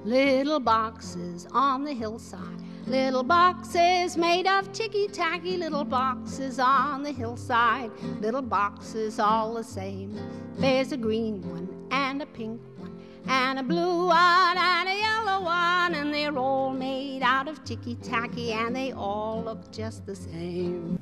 little boxes on the hillside. Little boxes made of ticky-tacky, little boxes on the hillside. Little boxes all the same. There's a green one and a pink one and a blue one and a yellow one, and they're all made out of ticky-tacky and they all look just the same.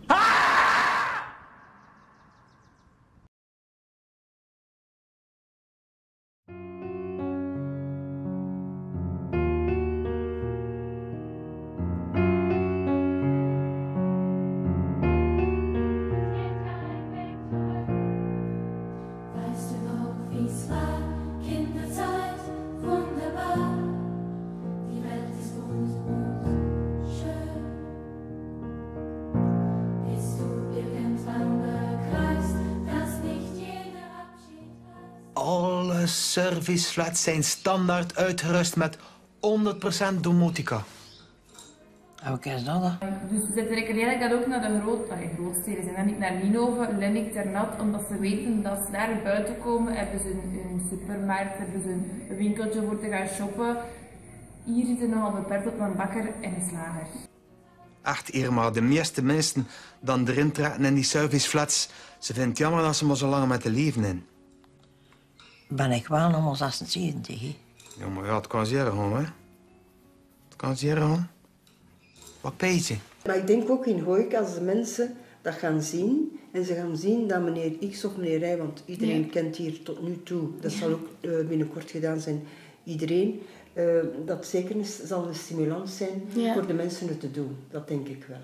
Alle serviceflats zijn standaard uitgerust met 100% domotica. En wat is dat dan? Dus ze trekken eigenlijk dat ook naar de grootsteden. Ze gaan niet naar Ninove, Lennik, Ternat, omdat ze weten dat ze daar buiten komen, hebben ze een supermarkt, hebben ze een winkeltje voor te gaan shoppen. Hier zitten nogal beperkt op een bakker en een slager. Echt, Irma, de meeste mensen dan erin trekken in die serviceflats, ze vinden het jammer dat ze maar zo lang met te leven in. Ben ik wel nog maar 76, hè? Ja, maar ja, het kan zeer gaan, hè. Het kan zeer gaan. Wat peet je? Maar ik denk ook in Hooik, als de mensen dat gaan zien, en ze gaan zien dat meneer X of meneer Y, want iedereen kent hier tot nu toe, dat zal ook binnenkort gedaan zijn, iedereen, dat zeker zal een stimulans zijn voor de mensen het te doen. Dat denk ik wel.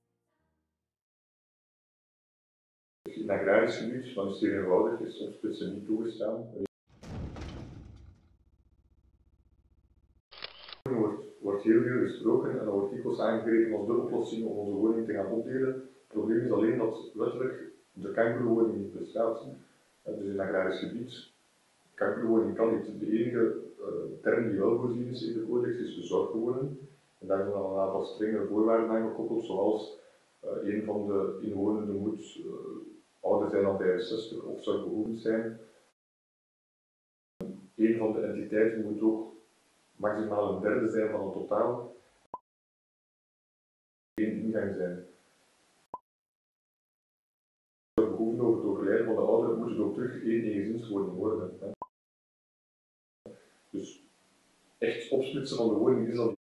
In het agrarisch gebied, van het zeer eenvoudig, is soms splitsen niet toegestaan. Wordt heel veel gesproken en dan wordt dikwijls aangegeven als de oplossing om onze woning te gaan opdelen. Het probleem is alleen dat wettelijk de kangoeroewoning niet bestaat. Dus in het agrarisch gebied, kangoeroewoning kan niet. De enige term die wel voorzien is in de codex is de zorgwoning. En daar zijn dan een aantal strengere voorwaarden aan gekoppeld, zoals een van de inwonenden moet ouder zijn dan 65 of zorgbehoevend zijn. Een van de entiteiten moet ook maximaal een derde zijn van het totaal. Geen ingang zijn. De behoeften over het overlijden van de ouderen moeten ook terug één gezinswoning worden. Dus echt opsplitsen van de woning is al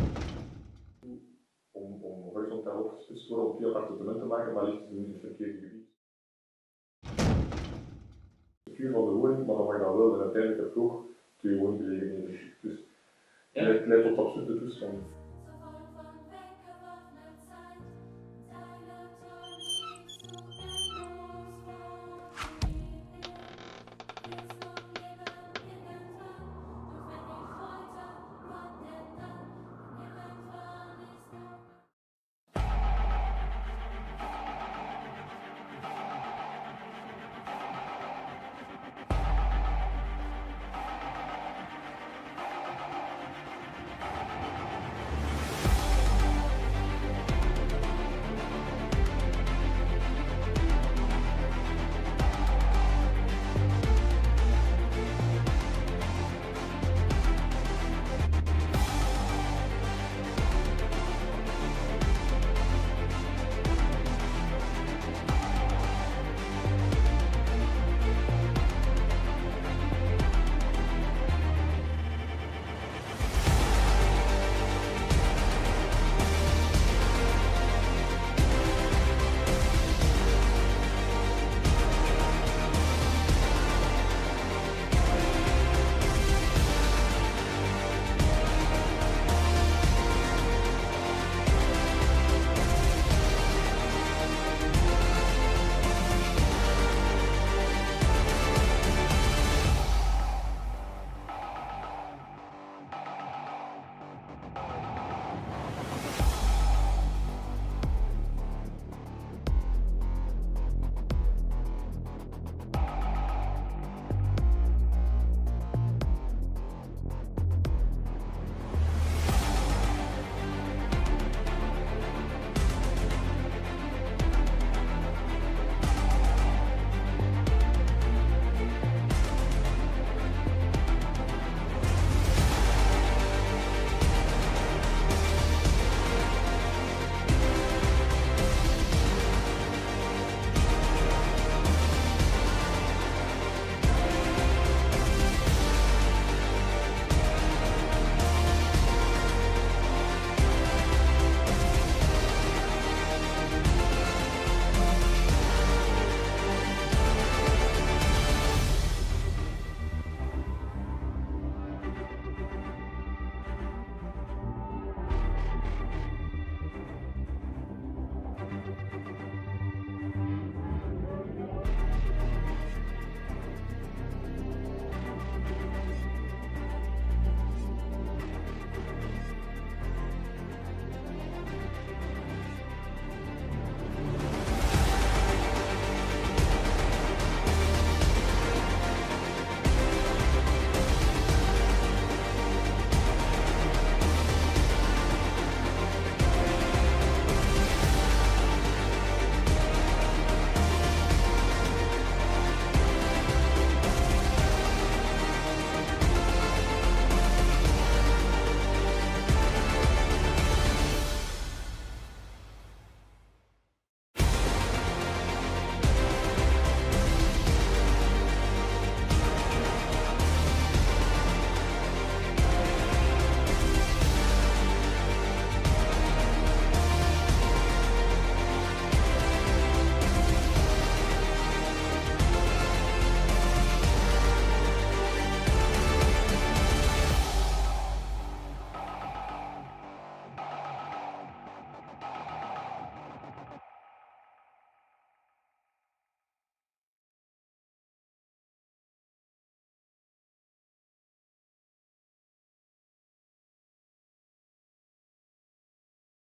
om horizontaal opgesplitst te worden, om 2 appartementen te maken, maar ligt in het verkeerde gebied. De vuur van de woning, maar dan mag dat wel, en uiteindelijk heb je ook 2 woninggelegenheden. Dus het leidt tot absurde toestanden.